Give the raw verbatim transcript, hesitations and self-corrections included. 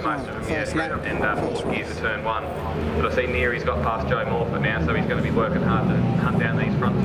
for most of them, yeah, lap. and uh, fourth gear to turn one. But I see Neary's got past Joe Morford now, so he's going to be working hard to hunt down these front